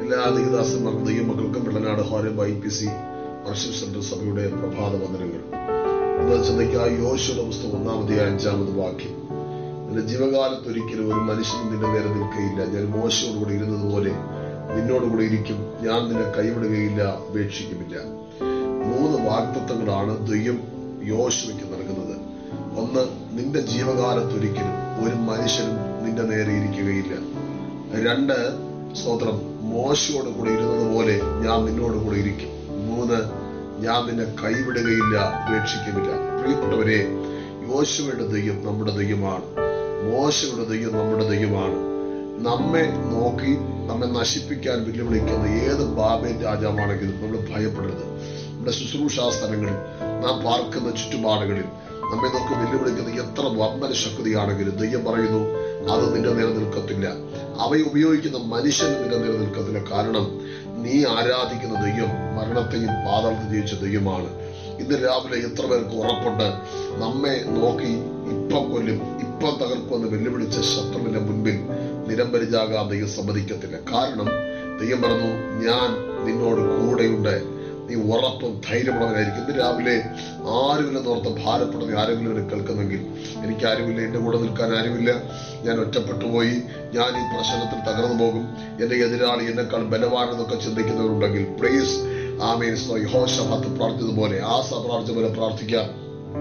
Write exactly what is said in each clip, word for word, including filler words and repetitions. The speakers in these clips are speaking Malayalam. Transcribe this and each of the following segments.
എല്ലാ ദൈവദാസന്മാർക്കും ദൈവമക്കൾക്കും Vellanad Horeb I P C worship centre സഭയുടെ പ്രഭാത വന്ദനങ്ങൾ. ഇന്ന് ചിന്തയ്ക്കായി യോശുവയുടെ പുസ്തകം ഒന്നാമത്തെ അഞ്ചാമത് വാക്യം. നിന്റെ ജീവകാലത്തൊരിക്കലും ഒരു മനുഷ്യനും നിന്റെ നേരെ നിൽക്കുകയില്ല. ഞാൻ മോശയോടുകൂടി ഇരുന്നതുപോലെ നിന്നോടുകൂടി ഇരിക്കും. ഞാൻ നിന്നെ കൈവിടുകയില്ല, ഉപേക്ഷിക്കുമില്ല. മൂന്ന് വാഗ്ദത്തങ്ങളാണ് ദൈവം യോശുവയ്ക്ക് നൽകുന്നത്. ഒന്ന്, നിന്റെ ജീവകാലത്തൊരിക്കലും ഒരു മനുഷ്യനും നിന്റെ നേരെ ഇരിക്കുകയില്ല. രണ്ട്, സ്തോത്രം, മോശയോട് കൂടെ ഇരുന്നത് പോലെ ഞാൻ നിന്നോട് കൂടെ ഇരിക്കും. മൂന്ന്, ഞാൻ നിന്നെ കൈവിടുകയില്ല, ഉപേക്ഷിക്കുമില്ല. പ്രിയപ്പെട്ടവരെ, യോശുവയുടെ ദൈവം നമ്മുടെ ദൈവമാണ്. മോശയുടെ ദൈവം നമ്മുടെ ദൈവമാണ്. നമ്മെ നോക്കി നമ്മെ നശിപ്പിക്കാൻ വെല്ലുവിളിക്കുന്ന ഏത് ബാബേൽ രാജാവാണെങ്കിലും നമ്മൾ ഭയപ്പെടരുത്. നമ്മുടെ ശുശ്രൂഷാ സ്ഥലങ്ങളിൽ, നാം പാർക്കുന്ന ചുറ്റുപാടുകളിൽ നമ്മെ നോക്കി വെല്ലുവിളിക്കുന്ന എത്ര വമ്പന ശക്തിയാണെങ്കിലും ദൈവം പറയുന്നു, അത് നിന്റെ നേരെ നിൽക്കത്തില്ല. അവയെ ഉപയോഗിക്കുന്ന മനുഷ്യൻ നിന്റെ നേരെ നിൽക്കത്തില്ല. കാരണം നീ ആരാധിക്കുന്ന ദൈവം മരണത്തെയും പാതാളത്തെയും ജയിച്ച ദൈവമാണ്. ഇന്ന് രാവിലെ എത്ര പേർക്ക് ഉറപ്പുണ്ട്, നമ്മെ നോക്കി ഇപ്പം കൊല്ലും, ഇപ്പം തകർക്കുമെന്ന് വെല്ലുവിളിച്ച ശത്രുവിന്റെ മുൻപിൽ നിരമ്പരിചാകാൻ ദൈവം സമ്മതിക്കത്തില്ല. കാരണം ദൈവം പറഞ്ഞു, ഞാൻ നിന്നോട് കൂടെയുണ്ട്, നീ ഉറപ്പും ധൈര്യമുള്ളവനായിരിക്കും. ഇന്ന് രാവിലെ ആരുമില്ലെന്നോർത്ത് ഭാരപ്പെടുന്ന ആരെങ്കിലും എന്നെ കേൾക്കുന്നെങ്കിൽ, എനിക്ക് ആരുമില്ല, എന്റെ കൂടെ നിൽക്കാൻ ആരുമില്ല, ഞാൻ ഒറ്റപ്പെട്ടു പോയി, ഞാൻ ഈ പ്രശ്നത്തിൽ തകർന്നു പോകും, എന്റെ എതിരാളി എന്നെക്കാൾ ബലവാനെന്നൊക്കെ ചിന്തിക്കുന്നവരുണ്ടെങ്കിൽ പ്ലീസ് ആമേൻ. യഹോശാഫാത്ത് പ്രാർത്ഥിച്ചതുപോലെ, ആസ പ്രാർത്ഥിച്ച പോലെ പ്രാർത്ഥിക്കാം.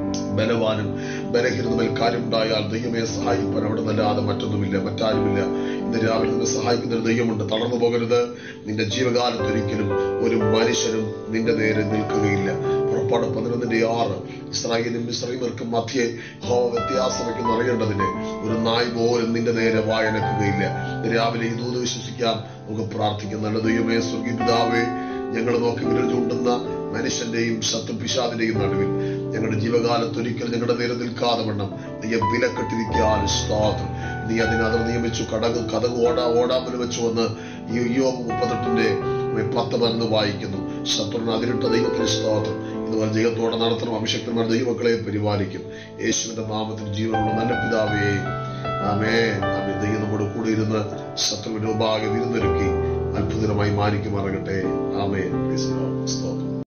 ബലവാനും ബലഹീനതയിൽ കാര്യമുണ്ടായാൽ ദൈവമേ സഹായിപ്പാൻ അവിടെ നല്ലാതെ മറ്റൊന്നുമില്ല, മറ്റാരുമില്ല. ഇന്ന് രാവിലെ നിന്നെ സഹായിക്കുന്ന ഒരു ദൈവമുണ്ട്. തളർന്നു പോകരുത്. നിന്റെ ജീവകാലത്തൊരിക്കലും ഒരു മനുഷ്യനും നിന്റെ നേരെ നിൽക്കുകയില്ല. പുറപ്പാട് പതിനൊന്നിന്റെ ആറ്. ഇസ്രായേലും മിസ്രയീമ്യർക്കും മധ്യേ യഹോവ വ്യത്യാസം വയ്ക്കുന്ന അറിയേണ്ടതിന് ഒരു നായ് പോലും നിന്റെ നേരെ വായനക്കുകയില്ല. രാവിലെ ഈ ദൂത് വിശ്വസിക്കാം, നമുക്ക് പ്രാർത്ഥിക്കാം. നല്ല ദൈവമേ, സ്വർഗീയ പിതാവേ, ഞങ്ങൾ നോക്കി വിരൽ ചൂണ്ടുന്ന മനുഷ്യന്റെയും ശത്രു പിശാചിന്റെയും നടുവിൽ ഞങ്ങളുടെ ജീവകാലത്തൊരിക്കൽ ഞങ്ങളുടെ നേരെ നിൽക്കാതെ വണ്ണം നീ വിലക്കെട്ടിരിക്കാൻ സ്തോത്രം. നീ അതിനകത്ത് നിയമിച്ചു കടക് കഥക് ഓടാ ഓടാമ്പല് വെച്ചു വന്ന് ഈ യോബ് മുപ്പത്തെട്ടിന്റെ പത്ത് പതിനൊന്ന് വായിക്കുന്നു. ശത്രുവിന് അതിരിട്ട ദൈവത്തിന് സ്തോത്രം. ഇതുപോലെ ദൈവത്തോടെ നടത്തണം. അഭിഷക്തന്മാർ ദൈവമക്കളെ പരിപാലിക്കും. യേശുവിന്റെ നാമത്തിൽ ജീവനുള്ള നല്ല പിതാവേ, ആമേൻ. ആമേൻ. ദൈവം നമ്മുടെ കൂടെ ഇരുന്ന് ശത്രുവിന്റെ ഉപാകെ വിരുന്നൊരുക്കി അത്ഭുതമായി മാനിക്കുമാറാകട്ടെ. ആമേൻ. സ്തോത്രം.